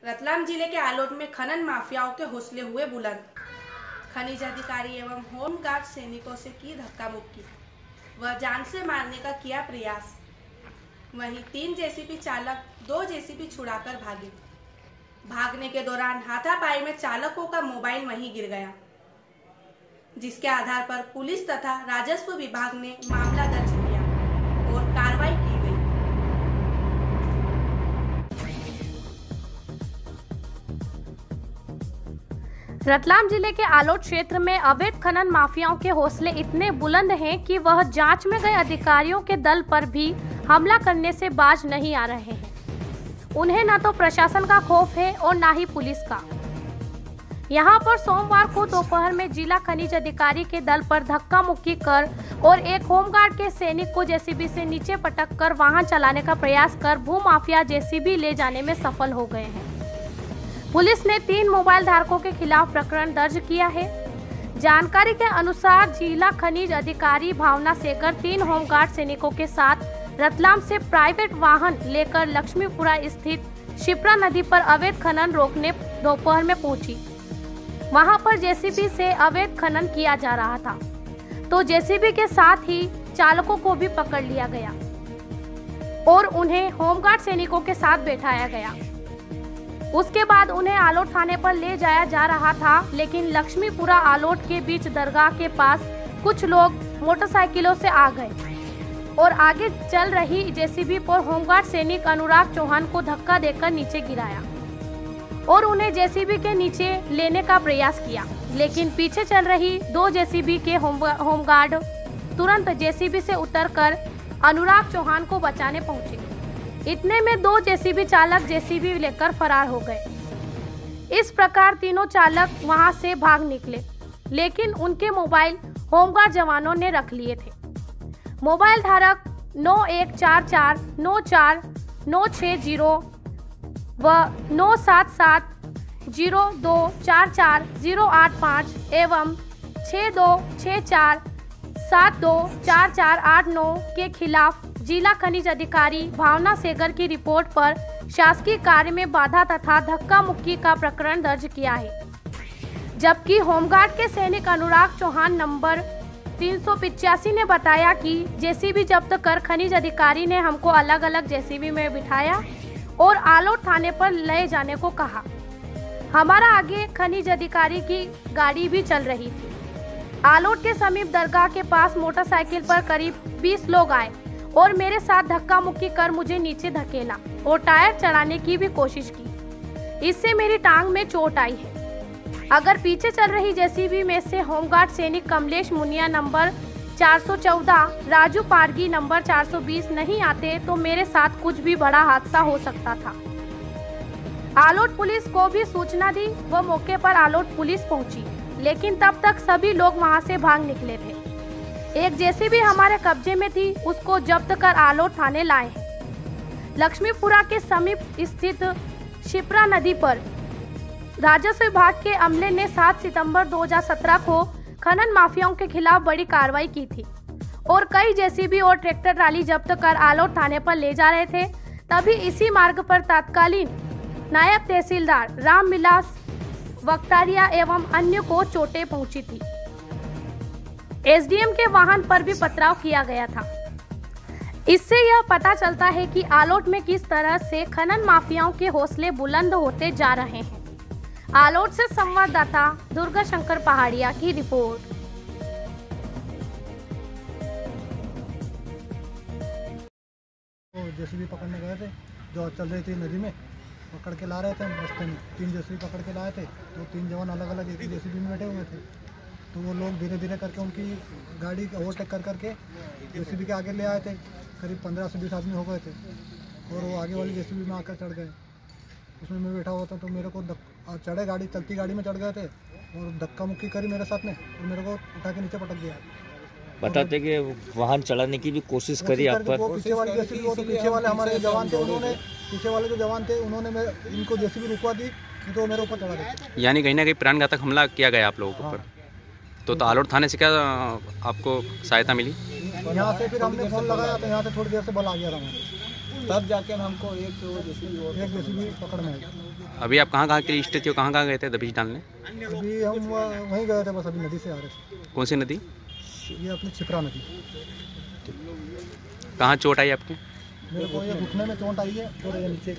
रतलाम जिले के आलोट में खनन माफियाओं के हौसले हुए बुलंद। खनिज अधिकारी एवं होमगार्ड सैनिकों से की धक्का मुक्की व जान से मारने का किया प्रयास। वहीं 3 जेसीबी चालक 2 जेसीबी छुड़ाकर भागे। भागने के दौरान हाथापाई में चालकों का मोबाइल वहीं गिर गया, जिसके आधार पर पुलिस तथा राजस्व विभाग ने मामला दर्ज किया और कार्रवाई की गई। रतलाम जिले के आलोट क्षेत्र में अवैध खनन माफियाओं के हौसले इतने बुलंद हैं कि वह जांच में गए अधिकारियों के दल पर भी हमला करने से बाज नहीं आ रहे हैं। उन्हें न तो प्रशासन का खौफ है और न ही पुलिस का। यहां पर सोमवार को दोपहर में जिला खनिज अधिकारी के दल पर धक्का मुक्की कर और एक होमगार्ड के सैनिक को जेसीबी से नीचे पटक कर वाहन चलाने का प्रयास कर भूमाफिया जेसीबी ले जाने में सफल हो गए हैं। पुलिस ने 3 मोबाइल धारकों के खिलाफ प्रकरण दर्ज किया है। जानकारी के अनुसार जिला खनिज अधिकारी भावना सेकर 3 होमगार्ड सैनिकों के साथ रतलाम से प्राइवेट वाहन लेकर लक्ष्मीपुरा स्थित शिप्रा नदी पर अवैध खनन रोकने दोपहर में पहुंची। वहां पर जेसीबी से अवैध खनन किया जा रहा था, तो जेसीबी के साथ ही चालकों को भी पकड़ लिया गया और उन्हें होमगार्ड सैनिकों के साथ बैठाया गया। उसके बाद उन्हें आलोट थाने पर ले जाया जा रहा था, लेकिन लक्ष्मीपुरा आलोट के बीच दरगाह के पास कुछ लोग मोटरसाइकिलों से आ गए और आगे चल रही जेसीबी पर होमगार्ड सैनिक अनुराग चौहान को धक्का देकर नीचे गिराया और उन्हें जेसीबी के नीचे लेने का प्रयास किया, लेकिन पीछे चल रही 2 जेसीबी के होमगार्ड तुरंत जेसीबी से उतरकर अनुराग चौहान को बचाने पहुंचे। इतने में 2 जेसीबी चालक जेसीबी लेकर फरार हो गए। इस प्रकार तीनों चालक वहां से भाग निकले, लेकिन उनके मोबाइल होमगार्ड जवानों ने रख लिए थे। मोबाइल धारक 9144 94 960 व 977 02 44 085 एवं 6264 72 4489 के खिलाफ जिला खनिज अधिकारी भावना सेगर की रिपोर्ट पर शासकीय कार्य में बाधा तथा धक्का मुक्की का प्रकरण दर्ज किया है। जबकि होमगार्ड के सैनिक अनुराग चौहान नंबर 385 ने बताया कि जेसीबी जब्त कर खनिज अधिकारी ने हमको अलग अलग जेसीबी में बिठाया और आलोट थाने पर ले जाने को कहा। हमारा आगे खनिज अधिकारी की गाड़ी भी चल रही थी। आलोट के समीप दरगाह के पास मोटरसाइकिल पर करीब 20 लोग आए और मेरे साथ धक्का मुक्की कर मुझे नीचे धकेला और टायर चढ़ाने की भी कोशिश की। इससे मेरी टांग में चोट आई है। अगर पीछे चल रही जेसीबी में से होमगार्ड सैनिक कमलेश मुनिया नंबर 414, राजू पारगी नंबर 420 नहीं आते तो मेरे साथ कुछ भी बड़ा हादसा हो सकता था। आलोट पुलिस को भी सूचना दी व मौके पर आलोट पुलिस पहुंची, लेकिन तब तक सभी लोग वहां से भाग निकले थे। एक जेसीबी हमारे कब्जे में थी, उसको जब्त कर आलोट थाने लाए हैं। लक्ष्मीपुरा के समीप स्थित शिप्रा नदी पर राजस्व विभाग के अमले ने 7 सितंबर 2017 को खनन माफियाओं के खिलाफ बड़ी कार्रवाई की थी और कई जेसीबी और ट्रैक्टर ट्राली जब्त कर आलोट थाने पर ले जा रहे थे। तभी इसी मार्ग पर तत्कालीन नायब तहसीलदार रामविलास वक्तारिया एवं अन्य को चोटें पहुंची थी। एसडीएम के वाहन पर भी पथराव किया गया था। इससे यह पता चलता है कि आलोट में किस तरह से खनन माफियाओं के हौसले बुलंद होते जा रहे हैं। आलोट से संवाददाता दुर्गा शंकर पहाड़िया की रिपोर्ट। जेसीबी पकड़ने गए थे, जो चल रही थी नदी में, पकड़ के ला रहे थे। रास्ते में 3 जेसीबी पकड़ के लाए थे, तो 3 जवान अलग अलग एक जेसीबी में बैठे हुए थे। तो वो लोग धीरे धीरे करके उनकी गाड़ी ओवरटेक कर करके जेसीबी के आगे ले आए थे। करीब 15 से 20 आदमी हो गए थे और वो आगे वाली जेसीबी में आकर चढ़ गए। उसमें मैं बैठा हुआ था, तो मेरे को चढ़े गाड़ी, चलती गाड़ी में चढ़ गए थे और धक्का मुक्की करी मेरे साथ में और मेरे को उठा के नीचे पटक दिया। बताते कि वाहन चलाने की भी कोशिश करी आप पर। पीछे वाली जेसीबी, वो तो पीछे वाले हमारे जवान थे, उन्होंने पीछे वाले जो जवान थे उन्होंने इनको जेसीबी रुकवा दी, तो मेरे ऊपर चढ़ा गया। यानी कहीं ना कहीं प्राणघातक हमला किया गया आप लोगों के ऊपर। तो आलोट थाने से क्या आपको सहायता मिली? यहाँ से फिर हमने फोन लगाया, तो यहाँ से थोड़ी देर से बल आ गया था। तब जाके हमको एक जेसीबी पकड़ में आई। अभी आप कहाँ के स्थित हो, कहाँ गए थे दबिश डालने? अभी हम वहीं गए थे, बस अभी नदी से आ रहे थे। कौन सी नदी? ये अपनी छिपरा नदी। कहाँ चोट आई आपके? मेरे को ये घुटने में चोट आई है और ये नीचे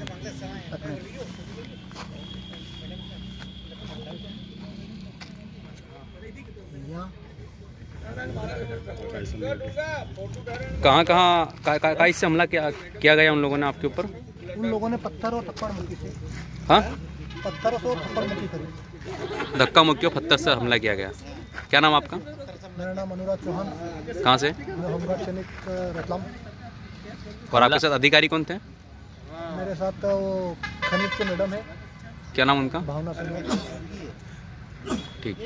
कहाँ इससे हमला किया गया उन लोगों ने आपके ऊपर? उन लोगों ने पत्थर और थप्पड़ मुक्की से। हाँ, पत्थर और थप्पड़ मुक्की करी। धक्का मुक्की और पत्थर से हमला किया गया। क्या नाम आपका? मेरा नाम अनुराग चौहान। कहाँ से? मैं होमगार्ड सैनिक रतलाम। और आपके साथ अधिकारी कौन थे? मेरे साथ वो खनिज के मैडम है। क्या नाम उनका? भावना सिंह। ठीक।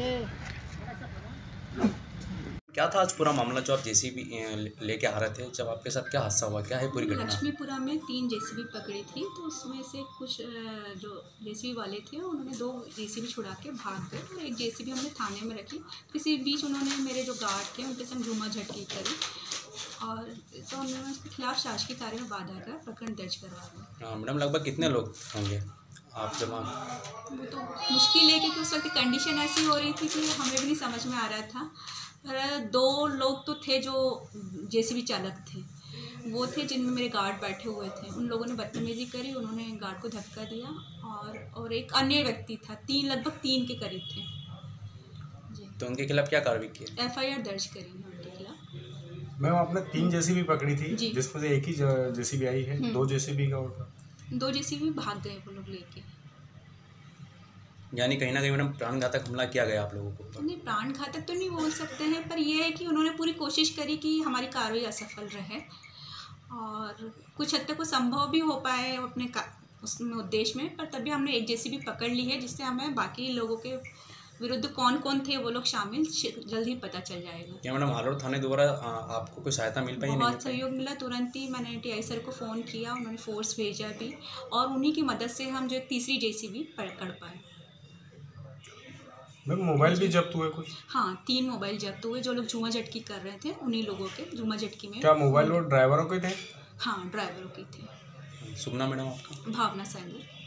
क्या था आज पूरा मामला जो आप जेसीबी लेके आ रहे थे, जब आपके साथ क्या हादसा हुआ, क्या है पूरी घटना? लक्ष्मीपुरा में 3 जेसीबी पकड़ी थी, तो उसमें से कुछ जो जेसीबी वाले थे उन्होंने 2 जेसीबी छुड़ा के भाग गए और एक जेसीबी हमने थाने में रखी। किसी बीच उन्होंने मेरे जो गार्ड थे उनके संग झूमा झटकी करी और तो उन्होंने उसके खिलाफ शासकीय कार्य में बाधा का प्रकरण दर्ज करवा दिया। हाँ मैडम, लगभग कितने लोग होंगे आप जमा? वो तो मुश्किल है क्योंकि उस वक्त कंडीशन ऐसी हो रही थी कि हमें भी नहीं समझ में आ रहा था। 2 लोग तो थे जो जेसीबी चालक थे, वो थे जिनमें मेरे गार्ड बैठे हुए थे। उन लोगों ने बदतमीजी करी, उन्होंने गार्ड को धक्का दिया और एक अन्य व्यक्ति था, लगभग 3 के करीब थे जी। तो उनके खिलाफ क्या कार्रवाई की? FIR दर्ज करी है उनके खिलाफ। मैम आपने 3 जेसीबी पकड़ी थी जिसमें से एक ही जेसीबी आई है, 2 जेसीबी का और था? 2 जेसीबी भाग गए वो लोग लेके। यानी कहीं ना कहीं मैडम प्राणघातक हमला किया गया आप लोगों को? नहीं, प्राण घातक तो नहीं बोल सकते हैं, पर यह है कि उन्होंने पूरी कोशिश करी कि हमारी कार्रवाई असफल रहे और कुछ हद तक वो संभव भी हो पाए अपने उसमें उद्देश्य में, पर तभी हमने एक जेसीबी पकड़ ली है जिससे हमें बाकी लोगों के विरुद्ध कौन कौन थे वो लोग शामिल जल्द ही पता चल जाएगा। क्या मैडम आलोट थाने द्वारा आपको कोई सहायता मिल पाई? बहुत सहयोग मिला, तुरंत ही मैंने TI सर को फ़ोन किया, उन्होंने फोर्स भेजा भी और उन्हीं की मदद से हम जो एक तीसरी जेसीबी पकड़ पाए। मैम मोबाइल भी जब्त हुए कुछ? हाँ, 3 मोबाइल जब्त हुए। जो लोग झूमा झटकी कर रहे थे उन्हीं लोगों के झूमा झटकी में। क्या मोबाइल वो ड्राइवरों के थे? हाँ, ड्राइवरों के थे। शुभ नाम मैडम आपका? भावना सिंह।